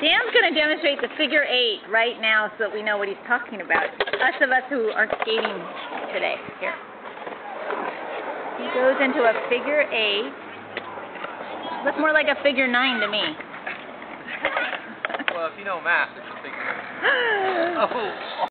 Dan's going to demonstrate the figure 8 right now so that we know what he's talking about. Us who aren't skating today. Here. He goes into a figure 8. Looks more like a figure 9 to me. Well, if you know math, it's a figure 9. Oh.